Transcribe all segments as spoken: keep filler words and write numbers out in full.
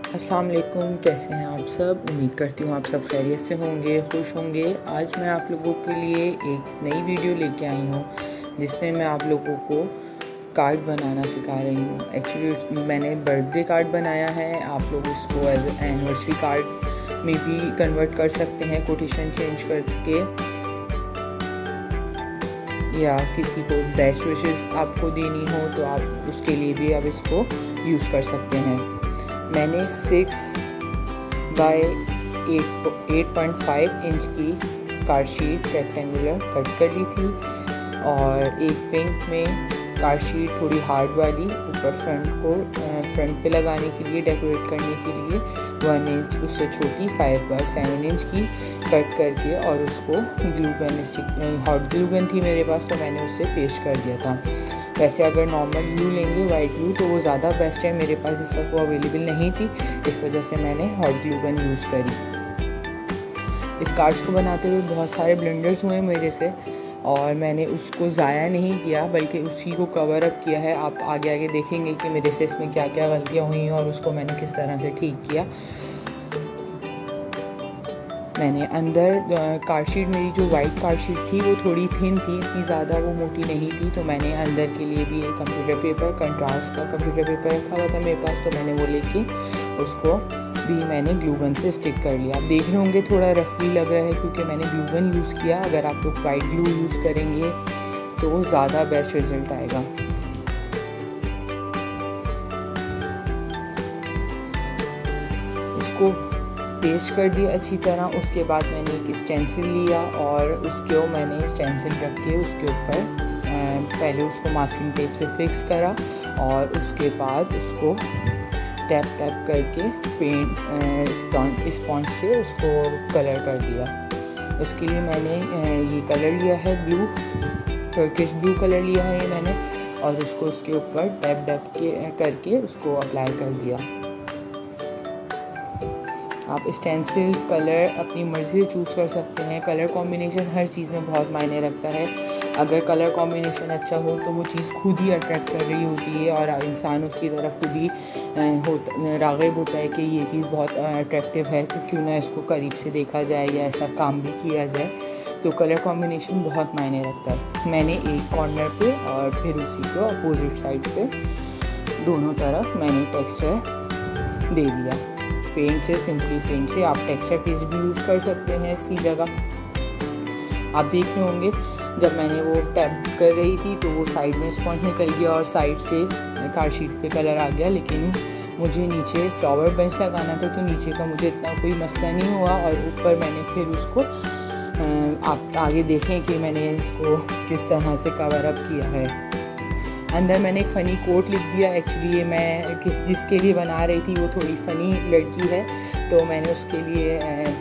अस्सलाम वालेकुम, कैसे हैं आप सब। उम्मीद करती हूँ आप सब खैरियत से होंगे, खुश होंगे। आज मैं आप लोगों के लिए एक नई वीडियो लेके आई हूँ जिसमें मैं आप लोगों को कार्ड बनाना सिखा रही हूँ। एक्चुअली मैंने बर्थडे कार्ड बनाया है, आप लोग इसको एज एनिवर्सरी कार्ड में भी कन्वर्ट कर सकते हैं कोटेशन चेंज करके, या किसी को बेस्ट विशेस आपको देनी हो तो आप उसके लिए भी आप इसको यूज़ कर सकते हैं। मैंने six by eight eight point five inch की कार्ड शीट रेक्टेंगुलर कट कर ली थी और एक पिंक में कार्ड शीट थोड़ी हार्ड वाली ऊपर फ्रंट को फ्रंट पे लगाने के लिए, डेकोरेट करने के लिए वन इंच उससे छोटी फाइव बाई सेवन इंच की कट करके और उसको glue gun stick hot glue gun थी मेरे पास तो मैंने उससे पेस्ट कर दिया था। वैसे अगर नॉर्मल ग्लू लेंगे वाइट ग्लू तो वो ज़्यादा बेस्ट है, मेरे पास इस वक्त वो अवेलेबल नहीं थी, इस वजह से मैंने हॉट ग्लू गन यूज़ करी। इस कार्ड्स को बनाते हुए बहुत सारे ब्लंडर्स हुए मेरे से और मैंने उसको ज़ाया नहीं किया बल्कि उसी को कवर अप किया है। आप आगे आगे देखेंगे कि मेरे से इसमें क्या क्या गलतियाँ हुई और उसको मैंने किस तरह से ठीक किया। मैंने अंदर कार्ड शीट, मेरी जो वाइट कार्ड शीट थी वो थोड़ी थिन थी, इतनी ज़्यादा वो मोटी नहीं थी, तो मैंने अंदर के लिए भी एक कंप्यूटर पेपर, कंट्रास्ट का कंप्यूटर पेपर रखा हुआ था मेरे पास, तो मैंने वो लेके उसको भी मैंने ग्लू गन से स्टिक कर लिया। आप देख रहे होंगे थोड़ा रफली लग रहा है क्योंकि मैंने ग्लू गन यूज़ किया। अगर आप लोग वाइट ग्लू यूज़ करेंगे तो वो ज़्यादा बेस्ट रिजल्ट आएगा। इसको पेस्ट कर दिया अच्छी तरह। उसके बाद मैंने एक स्टेंसिल लिया और उसके मैंने स्टेंसिल रख के उसके ऊपर पहले उसको मास्किंग टेप से फिक्स करा और उसके बाद उसको टैप टैप करके पेंट स्पॉन्ज से उसको कलर कर दिया। उसके लिए मैंने ये कलर लिया है ब्लू, टर्किश ब्लू कलर लिया है ये मैंने, और उसको उसके ऊपर टैप टैप के करके उसको अप्लाई कर दिया। आप स्टेंसिल्स कलर अपनी मर्ज़ी से चूज़ कर सकते हैं। कलर कॉम्बिनेशन हर चीज़ में बहुत मायने रखता है। अगर कलर कॉम्बिनेशन अच्छा हो तो वो चीज़ खुद ही अट्रैक्ट कर रही होती है और इंसान उसकी तरफ खुद ही होता राग़िब होता है कि ये चीज़ बहुत अट्रैक्टिव है, तो क्यों ना इसको करीब से देखा जाए या ऐसा काम भी किया जाए। तो कलर कॉम्बिनेशन बहुत मायने रखता है। मैंने एक कॉर्नर पे और फिर उसी को अपोजिट साइड पे दोनों तरफ मैंने टेक्सचर दे दिया पेंट से, सिंपली पेंट से। आप टेक्सचर पेज भी यूज़ कर सकते हैं इसकी जगह। आप देख रहे होंगे जब मैंने वो टैप कर रही थी तो वो साइड में स्पॉन्ज निकल गया और साइड से कार्ड शीट पे कलर आ गया, लेकिन मुझे नीचे फ्लावर बंच लगाना था तो नीचे का मुझे इतना कोई मसला नहीं हुआ। और ऊपर मैंने फिर उसको आप आगे देखें कि मैंने इसको किस तरह से कवर अप किया है। अंदर मैंने एक फ़नी कोट लिख दिया। एक्चुअली ये मैं किस जिसके लिए बना रही थी वो थोड़ी फ़नी लड़की है, तो मैंने उसके लिए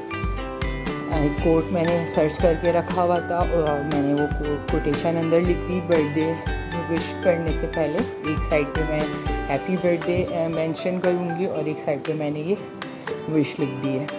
कोट मैंने सर्च करके रखा हुआ था और मैंने वो कोटेशन अंदर लिख दी बर्थडे विश करने से पहले। एक साइड पे मैं हैप्पी बर्थडे मेंशन करूँगी और एक साइड पे मैंने ये विश लिख दी है।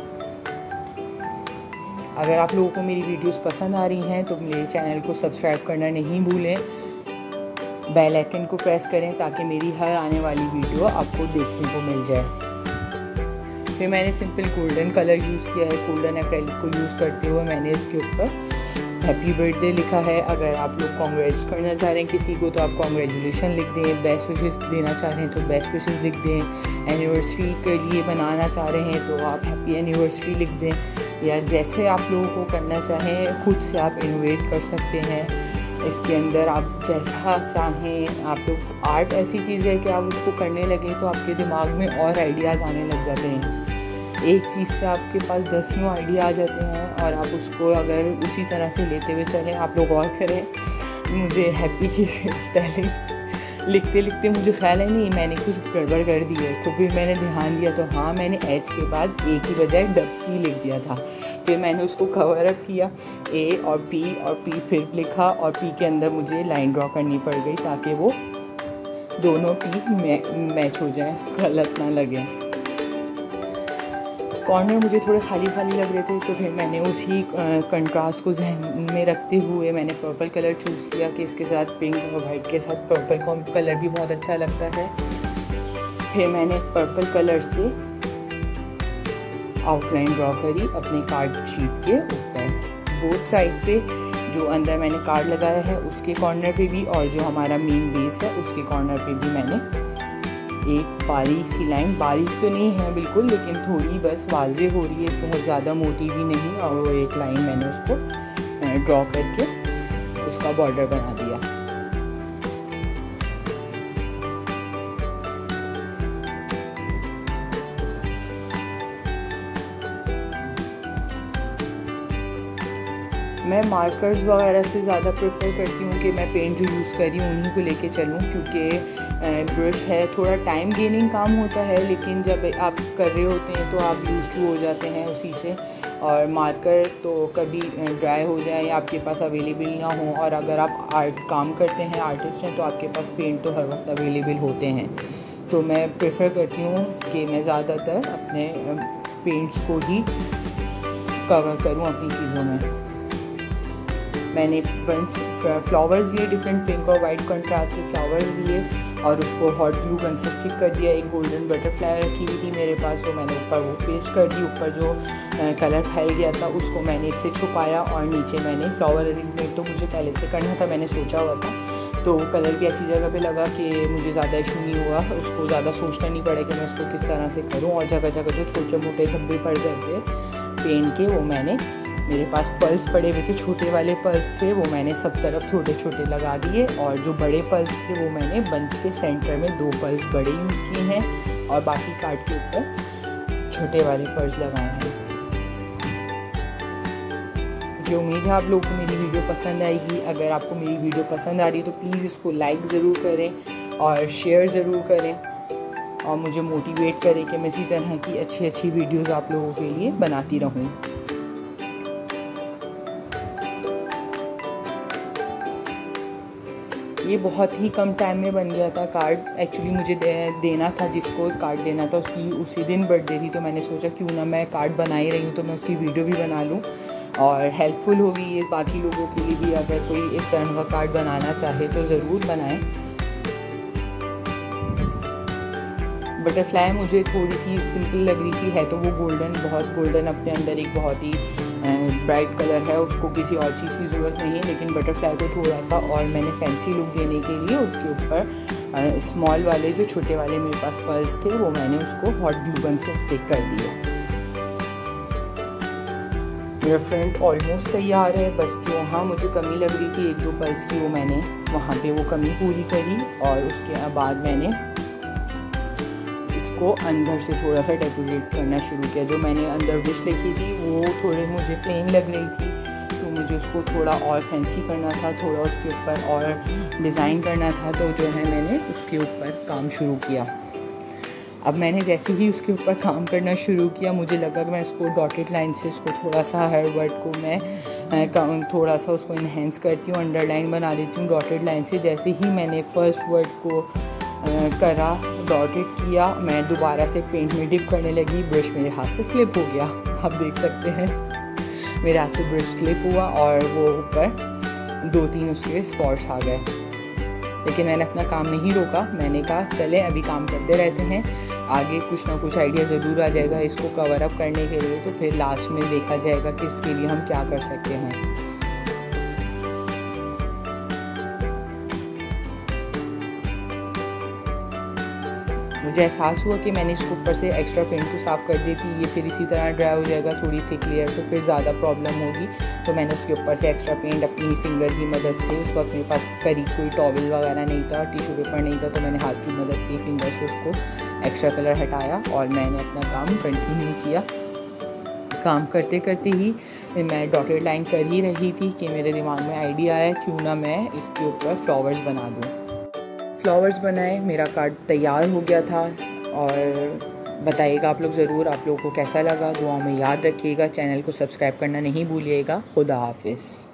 अगर आप लोगों को मेरी वीडियोस पसंद आ रही हैं तो मेरे चैनल को सब्सक्राइब करना नहीं भूलें, बेल आइकन को प्रेस करें ताकि मेरी हर आने वाली वीडियो आपको देखने को मिल जाए। फिर मैंने सिंपल गोल्डन कलर यूज़ किया है। गोल्डन एक्रेलिक को यूज़ करते हुए मैंने इसके ऊपर हैप्पी बर्थडे लिखा है। अगर आप लोग कॉन्ग्रेट्स करना चाह रहे हैं किसी को तो आप कॉन्ग्रेचुलेशन लिख दें, बेस्ट विशेस देना चाह रहे हैं तो बेस्ट विशेस लिख दें, एनिवर्सरी के लिए बनाना चाह रहे हैं तो आप हैप्पी एनिवर्सरी लिख दें, या जैसे आप लोगों को करना चाहें खुद से आप इनोवेट कर सकते हैं इसके अंदर। आप जैसा चाहें, आप लोग आर्ट ऐसी चीज़ है कि आप उसको करने लगे तो आपके दिमाग में और आइडियाज़ आने लग जाते हैं। एक चीज़ से आपके पास दसियों आइडिया आ जाते हैं और आप उसको अगर उसी तरह से लेते हुए चलें। आप लोग गौर करें, मुझे हैप्पी की स्पेलिंग लिखते लिखते मुझे ख्याल है नहीं मैंने कुछ गड़बड़ कर दी है, तो फिर मैंने ध्यान दिया तो हाँ मैंने एच के बाद ए की बजाय डब्ल्यू लिख दिया था। फिर मैंने उसको कवर अप किया, ए और पी और पी फिर लिखा और पी के अंदर मुझे लाइन ड्रॉ करनी पड़ गई ताकि वो दोनों पी मै, मैच हो जाए, गलत ना लगे। कॉर्नर मुझे थोड़े खाली खाली लग रहे थे तो फिर मैंने उसी कंट्रास्ट को जहन में रखते हुए मैंने पर्पल कलर चूज़ किया कि इसके साथ पिंक और वाइट के साथ पर्पल कलर भी बहुत अच्छा लगता है। फिर मैंने पर्पल कलर से आउटलाइन ड्रॉ करी अपने कार्ड शीट के ऊपर। बोथ साइड पे जो अंदर मैंने कार्ड लगाया है उसके कॉर्नर पे भी और जो हमारा मेन बेस है उसके कॉर्नर पे भी मैंने एक बारीक सी लाइन, बारीक तो नहीं है बिल्कुल लेकिन थोड़ी बस वाज़े हो रही है, बहुत ज़्यादा मोटी भी नहीं, और वो एक लाइन मैंने उसको ड्रॉ करके उसका बॉर्डर बना दिया। मैं मार्कर्स वगैरह से ज़्यादा प्रेफर करती हूँ कि मैं पेंट जो यूज़ कर रही हूँ उन्हीं को लेके चलूँ, क्योंकि ब्रश है थोड़ा टाइम गेनिंग काम होता है, लेकिन जब आप कर रहे होते हैं तो आप यूज़ टू हो जाते हैं उसी से। और मार्कर तो कभी ड्राई हो जाए या आपके पास अवेलेबल ना हो, और अगर आप आर्ट काम करते हैं, आर्टिस्ट हैं, तो आपके पास पेंट तो हर वक्त अवेलेबल होते हैं। तो मैं प्रेफर करती हूँ कि मैं ज़्यादातर अपने पेंट्स को ही कवर करूँ अपनी चीज़ों में। मैंने बंच फ्लावर्स लिए, डिफरेंट पिंक और वाइट कंट्रास्ट के फ्लावर्स लिए, और उसको हॉट ग्लू गन से स्टिक कर दिया। एक गोल्डन बटरफ्लाई रखी हुई थी मेरे पास, तो मैंने ऊपर वो पेस्ट कर दी। ऊपर जो कलर फैल गया था उसको मैंने इससे छुपाया, और नीचे मैंने फ्लावर अरेंजमेंट तो मुझे पहले से करना था, मैंने सोचा हुआ था, तो कलर भी ऐसी जगह पे लगा कि मुझे ज़्यादा इशू नहीं हुआ, उसको ज़्यादा सोचना नहीं पड़ा कि मैं उसको किस तरह से करूँ। और जगह जगह जो छोटे मोटे धब्बे पड़ गए थे पेंट के, वो मैंने, मेरे पास पर्ल्स पड़े हुए थे, छोटे वाले पर्ल्स थे, वो मैंने सब तरफ छोटे छोटे लगा दिए। और जो बड़े पर्ल्स थे वो मैंने बंच के सेंटर में दो पर्ल्स बड़े यूज़ किए हैं, और बाकी कार्ड के ऊपर छोटे वाले पर्ल्स लगाए हैं। जो उम्मीद है आप लोगों को मेरी वीडियो पसंद आएगी। अगर आपको मेरी वीडियो पसंद आ रही है तो प्लीज़ इसको लाइक ज़रूर करें और शेयर ज़रूर करें, और मुझे मोटिवेट करें कि मैं इसी तरह की अच्छी अच्छी वीडियोज़ आप लोगों के लिए बनाती रहूँ। ये बहुत ही कम टाइम में बन गया था कार्ड। एक्चुअली मुझे दे, देना था, जिसको कार्ड देना था उसकी उसी दिन बर्थडे थी, तो मैंने सोचा क्यों ना मैं कार्ड बना ही रही हूँ तो मैं उसकी वीडियो भी बना लूँ, और हेल्पफुल होगी ये बाकी लोगों के लिए भी। अगर कोई इस तरह का कार्ड बनाना चाहे तो ज़रूर बनाएं। बटरफ्लाई मुझे थोड़ी सी सिंपल लग रही थी, है तो वो गोल्डन, बहुत गोल्डन अपने अंदर एक बहुत ही ब्राइट कलर है, उसको किसी और चीज़ की ज़रूरत नहीं है, लेकिन बटरफ्लाई को थोड़ा सा और मैंने फैंसी लुक देने के लिए उसके ऊपर स्मॉल वाले जो छोटे वाले मेरे पास पर्ल्स थे वो मैंने उसको हॉट ग्लू गन से स्टिक कर दिया। मेरा फ्रंट ऑलमोस्ट तैयार है, बस जो वहाँ मुझे कमी लग रही थी एक दो पर्ल्स की, वो मैंने वहाँ पे वो कमी पूरी करी, और उसके बाद मैंने इसको अंदर से थोड़ा सा डेकोरेट करना शुरू किया। जो मैंने अंदर विश लिखी थी वो थोड़ी मुझे प्लेन लग रही थी, तो मुझे उसको थोड़ा और फैंसी करना था, थोड़ा उसके ऊपर और डिज़ाइन करना था, तो जो है मैंने उसके ऊपर काम शुरू किया। अब मैंने जैसे ही उसके ऊपर काम करना शुरू किया, मुझे लगा कि मैं इसको डॉटेड लाइन से उसको थोड़ा सा हर वर्ड को मैं थोड़ा सा उसको इन्हेंस करती हूँ, अंडरलाइन बना देती हूँ डॉटेड लाइन से। जैसे ही मैंने फर्स्ट वर्ड को करा, डॉटेड किया, मैं दोबारा से पेंट में डिप करने लगी, ब्रश मेरे हाथ से स्लिप हो गया। आप देख सकते हैं मेरे हाथ से ब्रश स्लिप हुआ और वो ऊपर दो तीन उसके स्पॉट्स आ गए, लेकिन मैंने अपना काम नहीं रोका। मैंने कहा चले अभी काम करते रहते हैं, आगे कुछ ना कुछ आइडिया ज़रूर आ जाएगा इसको कवर अप करने के लिए, तो फिर लास्ट में देखा जाएगा कि इसके लिए हम क्या कर सकते हैं। मुझे एहसास हुआ कि मैंने इसको ऊपर से एक्स्ट्रा पेंट तो साफ़ कर दी थी, ये फिर इसी तरह ड्राई हो जाएगा थोड़ी थिक लेयर, तो फिर ज़्यादा प्रॉब्लम होगी। तो मैंने उसके ऊपर से एक्स्ट्रा पेंट अपनी ही फिंगर की मदद से, उस वक्त मेरे पास करीब कोई टॉवल वगैरह नहीं था, टिश्यू पेपर नहीं था, तो मैंने हाथ की मदद से फिंगर से उसको एक्स्ट्रा कलर हटाया और मैंने अपना काम कंटिन्यू किया। काम करते करते ही मैं डॉटेड लाइन कर ही रही थी कि मेरे दिमाग में आइडिया आया क्यों ना मैं इसके ऊपर फ्लावर्स बना दूँ। फ्लावर्स बनाए, मेरा कार्ड तैयार हो गया था, और बताइएगा आप लोग ज़रूर आप लोगों को कैसा लगा। दुआओं में याद रखिएगा, चैनल को सब्सक्राइब करना नहीं भूलिएगा। खुदा हाफिज़।